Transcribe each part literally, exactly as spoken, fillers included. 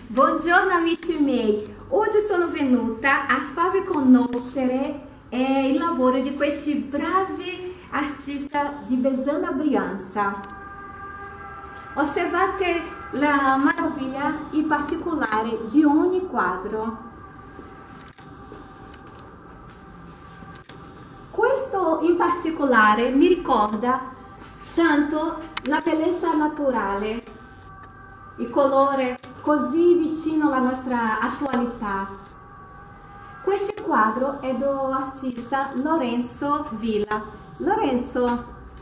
Buongiorno amici miei, oggi sono venuta a farvi conoscere eh, il lavoro di questi bravi artisti di Besana Brianza. Osservate la meraviglia in particolare di ogni quadro. Questo in particolare mi ricorda tanto la bellezza naturale, il colore così vicino alla nostra attualità. Questo quadro è dell'artista Lorenzo Villa. Lorenzo,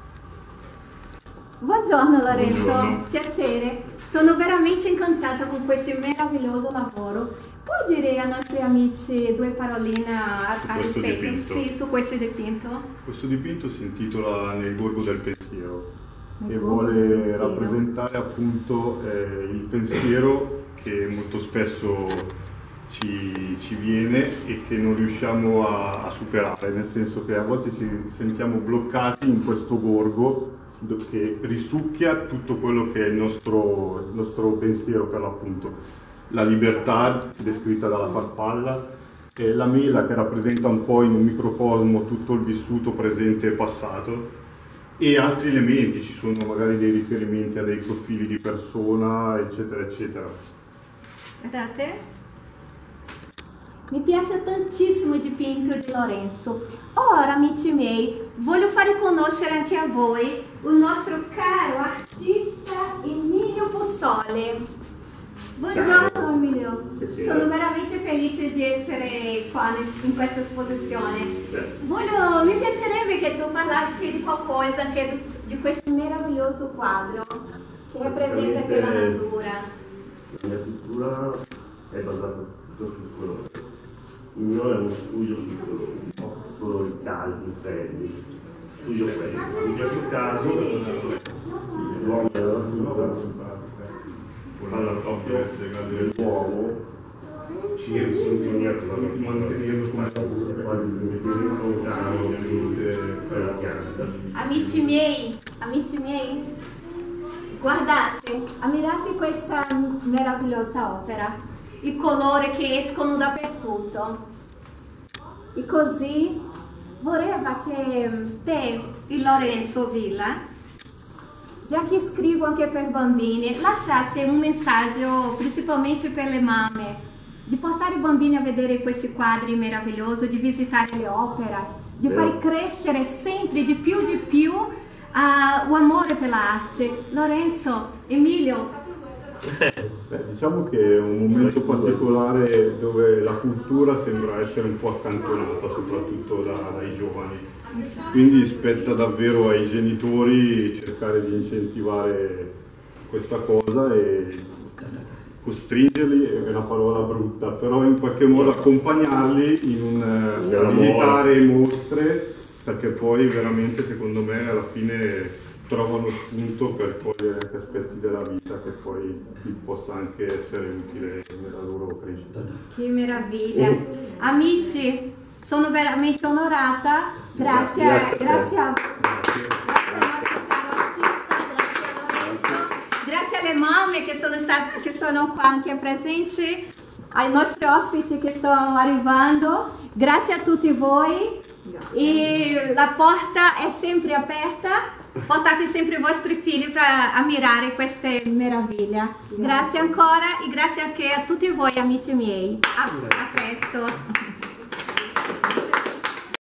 buongiorno Lorenzo, buongiorno. Piacere. Sono veramente incantata con questo meraviglioso lavoro. Puoi dire ai nostri amici due paroline a, a rispetto sì, su questo dipinto? Questo dipinto si intitola Nel Gorgo del Pensiero e vuole rappresentare appunto eh, il pensiero che molto spesso ci, ci viene e che non riusciamo a, a superare, nel senso che a volte ci sentiamo bloccati in questo gorgo che risucchia tutto quello che è il nostro, il nostro pensiero, per l'appunto. La libertà descritta dalla farfalla, e la mela che rappresenta un po' in un microcosmo tutto il vissuto presente e passato, e altri elementi, ci sono magari dei riferimenti a dei profili di persona, eccetera eccetera. Guardate, mi piace tantissimo il dipinto di Lorenzo. Ora amici miei, voglio fare conoscere anche a voi il nostro caro artista Emilio Possole. Buongiorno Ciao. Emilio, sono veramente felice di essere qua in questa esposizione. Voglio, mi piacerebbe che tu parlassi di qualcosa anche di questo meraviglioso quadro che rappresenta anche la natura. La mia pittura è basata tutto sul colore. Il mio è uno studio sul colore, colori caldi, freddi, studio freddo. In questo caso l'uomo è la natura. Alla proprio dell'uomo ci è in sintonia con la natura, mantenendo quasi per la pianta. Amici miei, amici miei, guardate, ammirate questa meravigliosa opera, i colori che escono dappertutto. E così vorrei che te, il Lorenzo Villa, già che scrivo anche per bambini, lasciasse un messaggio principalmente per le mamme, di portare i bambini a vedere questi quadri meravigliosi, di visitare le opere, di far crescere sempre di più di più uh, l'amore per l'arte. Lorenzo, Emilio. Beh, diciamo che è un momento particolare dove la cultura sembra essere un po' accantonata, soprattutto da, dai giovani. Quindi spetta davvero ai genitori cercare di incentivare questa cosa e costringerli, è una parola brutta, però in qualche modo accompagnarli in un, a visitare mostre, perché poi veramente secondo me alla fine trovano spunto per cogliere anche aspetti della vita che poi possa anche essere utile nella loro crescita. Che meraviglia! Amici, sono veramente onorata. Grazie, grazie, grazie, a, grazie, grazie alle mamme che sono, state, che sono qua anche presenti, ai nostri ospiti che stanno arrivando, grazie a tutti voi e la porta è sempre aperta, portate sempre i vostri figli per ammirare queste meraviglie. Grazie ancora e grazie anche a tutti voi amici miei, a, a presto.